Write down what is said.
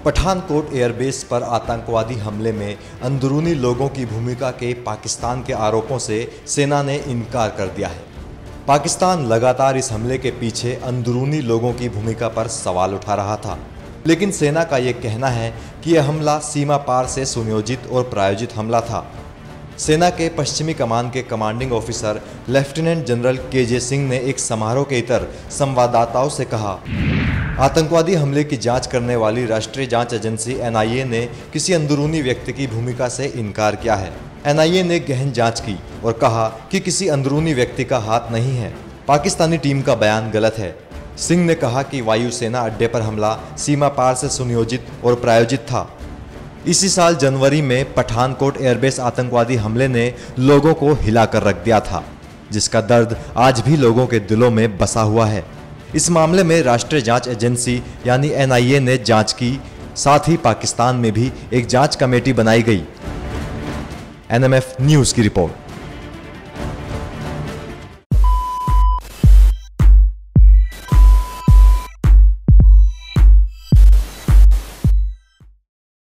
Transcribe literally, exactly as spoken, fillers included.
Pathankot airbase पर आतंकवादी हमले में अंदरूनी लोगों की भूमिका के पाकिस्तान के आरोपों से सेना ने इनकार कर दिया है। पाकिस्तान लगातार इस हमले के पीछे अंदरूनी लोगों की भूमिका पर सवाल उठा रहा था, लेकिन सेना का यह कहना है कि यह हमला सीमा पार से सुनियोजित और प्रायोजित हमला था। सेना के पश्चिमी कमान के कमांडिंग ऑफिसर लेफ्टिनेंट जनरल के जे सिंह ने एक समारोह के इतर संवाददाताओं से कहा, आतंकवादी हमले की जांच करने वाली राष्ट्रीय जांच एजेंसी एन आई ए ने किसी अंदरूनी व्यक्ति की भूमिका से इनकार किया है। एन आई ए ने गहन जांच की और कहा कि किसी अंदरूनी व्यक्ति का हाथ नहीं है। पाकिस्तानी टीम का बयान गलत है। सिंह ने कहा कि वायुसेना अड्डे पर हमला सीमा पार से सुनियोजित और प्रायोजित था। इसी साल जनवरी में पठानकोट एयरबेस आतंकवादी हमले ने लोगों को हिलाकर रख दिया था, जिसका दर्द आज भी लोगों के दिलों में बसा हुआ है। इस मामले में राष्ट्रीय जांच एजेंसी यानी एन आई ए ने जांच की, साथ ही पाकिस्तान में भी एक जांच कमेटी बनाई गई। एन एम एफ न्यूज़ की रिपोर्ट।